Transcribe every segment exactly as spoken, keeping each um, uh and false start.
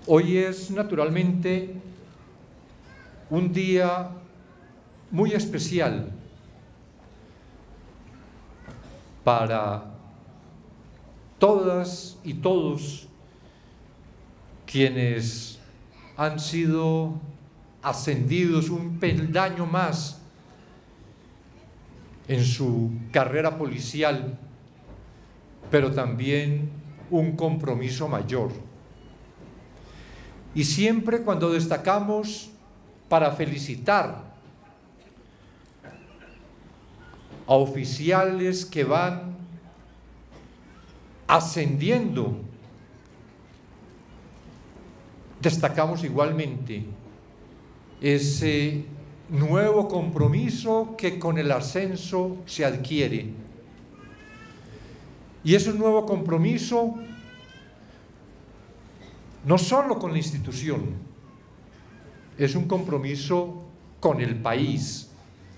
Hoy es naturalmente un día muy especial para todas y todos quienes han sido ascendidos un peldaño más en su carrera policial, pero también un compromiso mayor. Y siempre cuando destacamos para felicitar a oficiales que van ascendiendo, destacamos igualmente ese nuevo compromiso que con el ascenso se adquiere. Y es un nuevo compromiso no solo con la institución, es un compromiso con el país,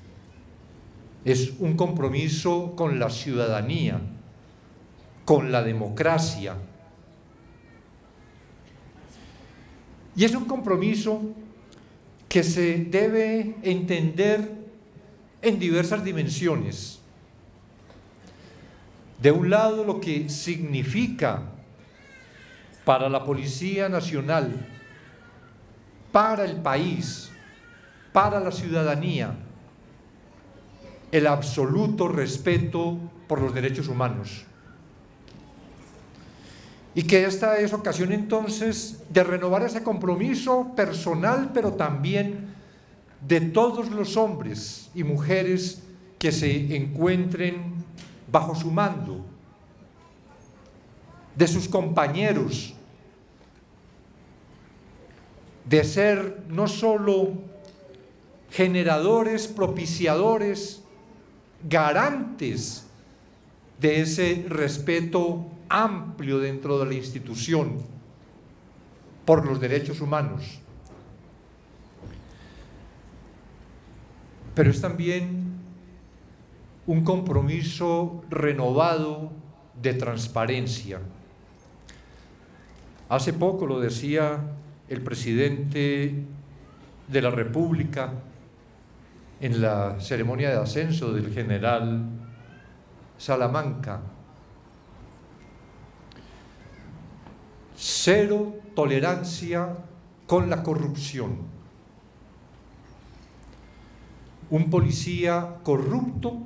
es un compromiso con la ciudadanía, con la democracia. Y es un compromiso que se debe entender en diversas dimensiones. De un lado, lo que significa para la Policía Nacional, para el país, para la ciudadanía, el absoluto respeto por los derechos humanos. Y que esta es ocasión entonces de renovar ese compromiso personal, pero también de todos los hombres y mujeres que se encuentren bajo su mando, de sus compañeros, de ser no solo generadores, propiciadores, garantes de ese respeto amplio dentro de la institución por los derechos humanos, pero es también un compromiso renovado de transparencia. Hace poco lo decía el presidente de la República en la ceremonia de ascenso del general Salamanca: cero tolerancia con la corrupción. Un policía corrupto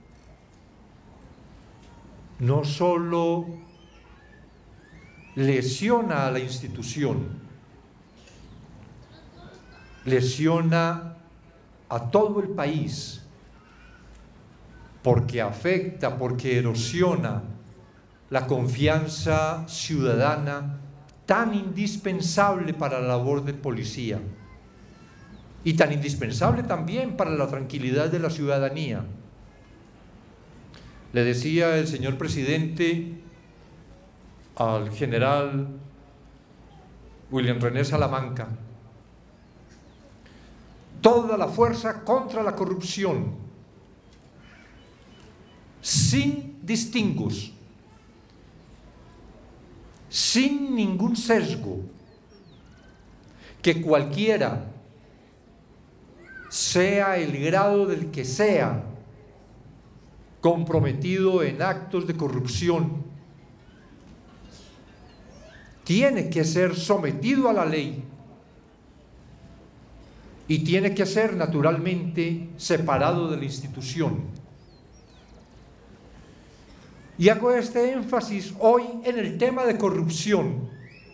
no solo lesiona a la institución, lesiona a todo el país, porque afecta, porque erosiona la confianza ciudadana tan indispensable para la labor del policía y tan indispensable también para la tranquilidad de la ciudadanía. Le decía el señor presidente al general William René Salamanca: toda la fuerza contra la corrupción, sin distingos, sin ningún sesgo, que cualquiera, sea el grado del que sea, comprometido en actos de corrupción, tiene que ser sometido a la ley y tiene que ser naturalmente separado de la institución. Y hago este énfasis hoy en el tema de corrupción,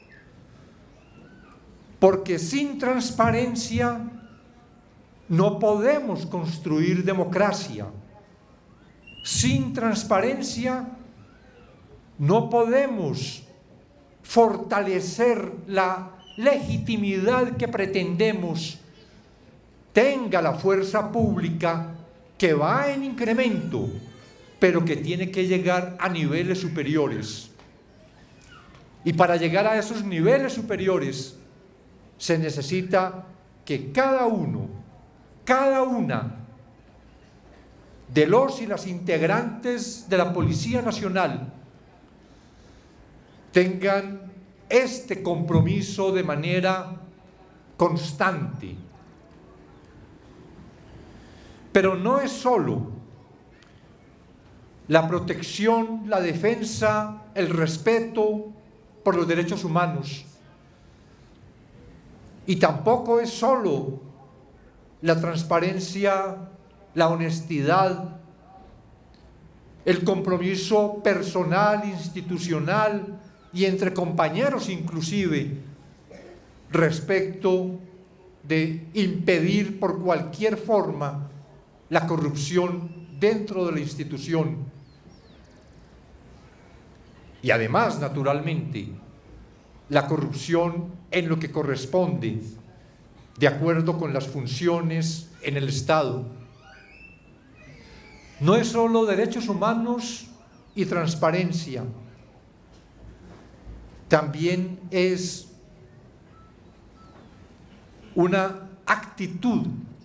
porque sin transparencia no podemos construir democracia. Sin transparencia no podemos fortalecer la legitimidad que pretendemos tenga la fuerza pública, que va en incremento, pero que tiene que llegar a niveles superiores. Y para llegar a esos niveles superiores se necesita que cada uno, cada una de los y las integrantes de la Policía Nacional tengan este compromiso de manera constante. Pero no es solo la protección, la defensa, el respeto por los derechos humanos. Y tampoco es solo la transparencia, la honestidad, el compromiso personal, institucional y entre compañeros inclusive, respecto de impedir por cualquier forma la corrupción dentro de la institución. Y además, naturalmente, la corrupción en lo que corresponde, de acuerdo con las funciones en el Estado. No es solo derechos humanos y transparencia, también es una actitud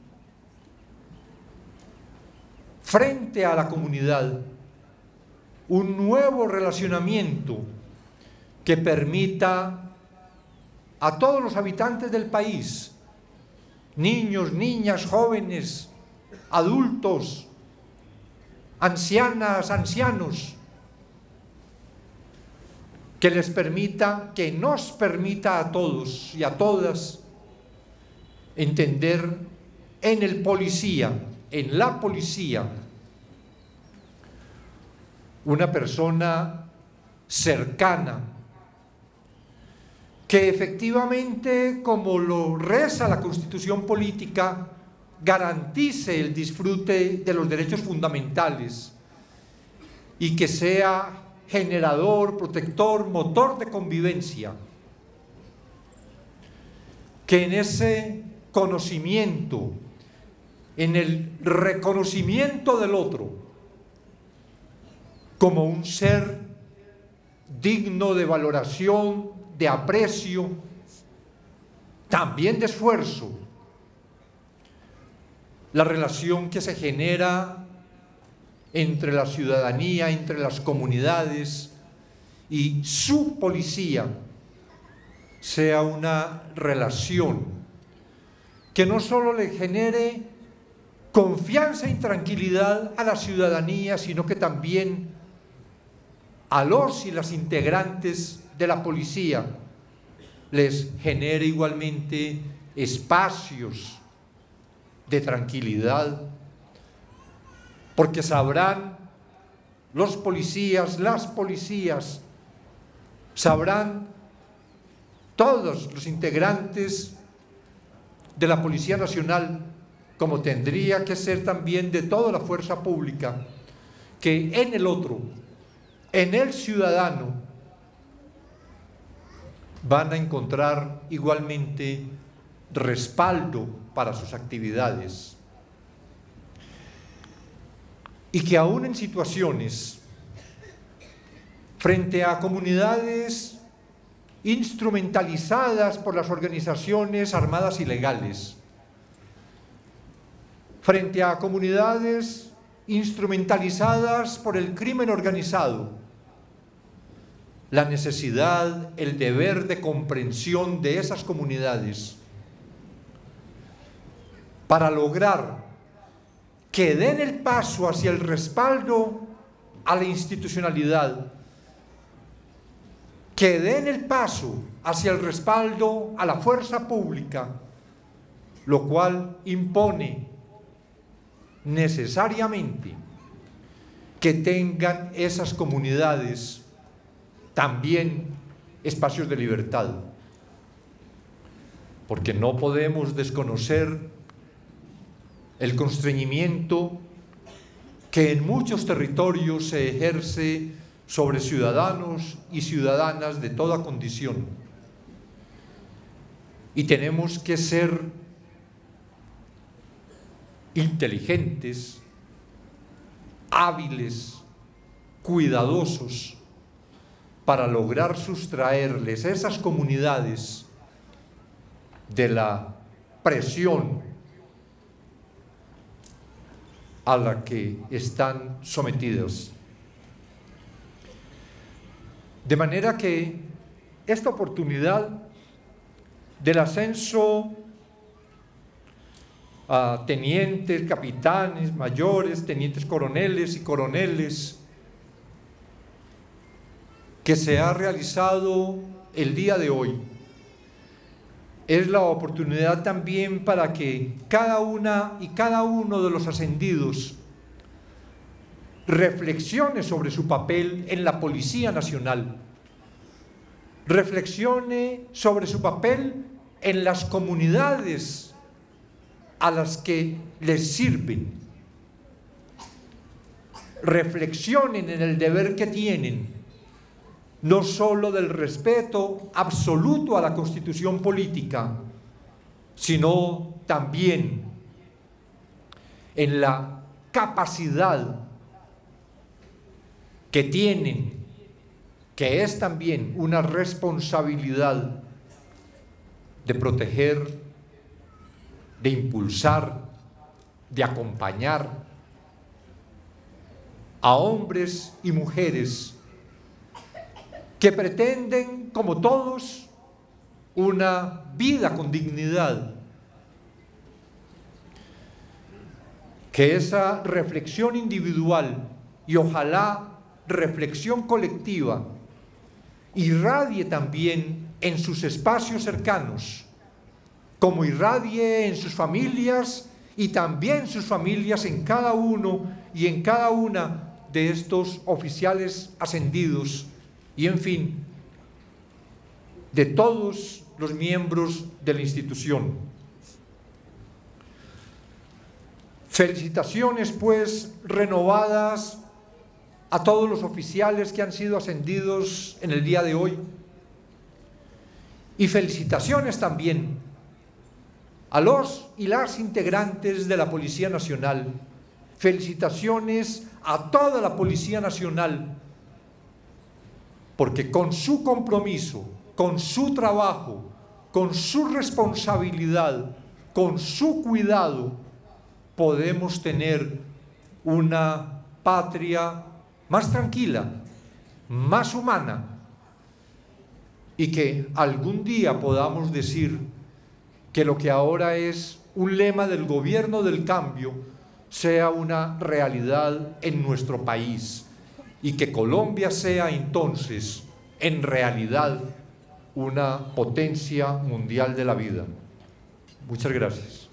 frente a la comunidad, un nuevo relacionamiento que permita a todos los habitantes del país, niños, niñas, jóvenes, adultos, ancianas, ancianos, que les permita, que nos permita a todos y a todas entender en el policía, en la policía, una persona cercana, que efectivamente, como lo reza la Constitución política, garantice el disfrute de los derechos fundamentales y que sea generador, protector, motor de convivencia, que en ese conocimiento, en el reconocimiento del otro como un ser digno de valoración, de aprecio, también de esfuerzo, la relación que se genera entre la ciudadanía, entre las comunidades y su policía, sea una relación que no solo le genere confianza y tranquilidad a la ciudadanía, sino que también a los y las integrantes de la policía les genere igualmente espacios de tranquilidad, porque sabrán los policías, las policías, sabrán todos los integrantes de la Policía Nacional, como tendría que ser también de toda la fuerza pública, que en el otro, en el ciudadano, van a encontrar igualmente respaldo para sus actividades. Y que aún en situaciones frente a comunidades instrumentalizadas por las organizaciones armadas ilegales, frente a comunidades instrumentalizadas por el crimen organizado, la necesidad, el deber de comprensión de esas comunidades para lograr que den el paso hacia el respaldo a la institucionalidad, que den el paso hacia el respaldo a la fuerza pública, lo cual impone necesariamente que tengan esas comunidades también espacios de libertad, porque no podemos desconocer el constreñimiento que en muchos territorios se ejerce sobre ciudadanos y ciudadanas de toda condición. Y tenemos que ser inteligentes, hábiles, cuidadosos, para lograr sustraerles a esas comunidades de la presión a la que están sometidos. De manera que esta oportunidad del ascenso a tenientes, capitanes, mayores, tenientes coroneles y coroneles que se ha realizado el día de hoy. Es la oportunidad también para que cada una y cada uno de los ascendidos reflexione sobre su papel en la Policía Nacional, reflexione sobre su papel en las comunidades a las que les sirven, reflexionen en el deber que tienen, no solo del respeto absoluto a la Constitución política, sino también en la capacidad que tienen, que es también una responsabilidad de proteger, de impulsar, de acompañar a hombres y mujeres que pretenden, como todos, una vida con dignidad. Que esa reflexión individual y ojalá reflexión colectiva irradie también en sus espacios cercanos, como irradie en sus familias y también sus familias en cada uno y en cada una de estos oficiales ascendidos y, en fin, de todos los miembros de la institución. Felicitaciones, pues, renovadas a todos los oficiales que han sido ascendidos en el día de hoy. Y felicitaciones también a los y las integrantes de la Policía Nacional. Felicitaciones a toda la Policía Nacional, porque con su compromiso, con su trabajo, con su responsabilidad, con su cuidado, podemos tener una patria más tranquila, más humana, y que algún día podamos decir que lo que ahora es un lema del gobierno del cambio sea una realidad en nuestro país y que Colombia sea entonces en realidad una potencia mundial de la vida. Muchas gracias.